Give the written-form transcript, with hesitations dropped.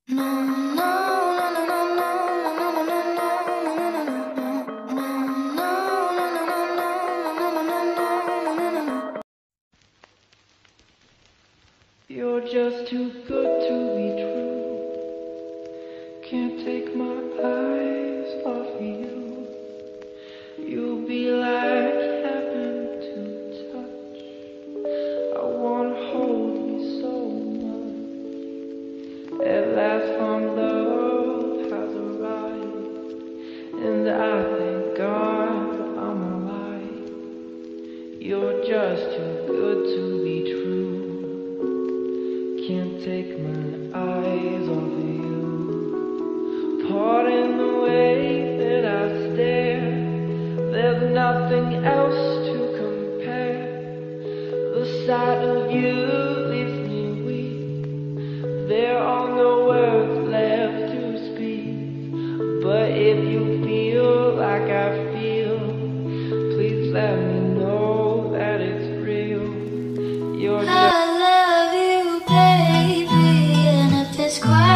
You're just too good to be true. Can't take my eyes off of you. You'll be like heaven to touch. I wanna hold you so much. At last our love has arrived, and I thank God I'm alive. You're just too good to be true. Can't take my eyes off of you. Pardon the way that I stare. There's nothing else to compare. The sight of you leaves me weak. There are no words left to speak. But if you feel like I feel, please let me know that it's real. You're just I love you, baby, and if it's quiet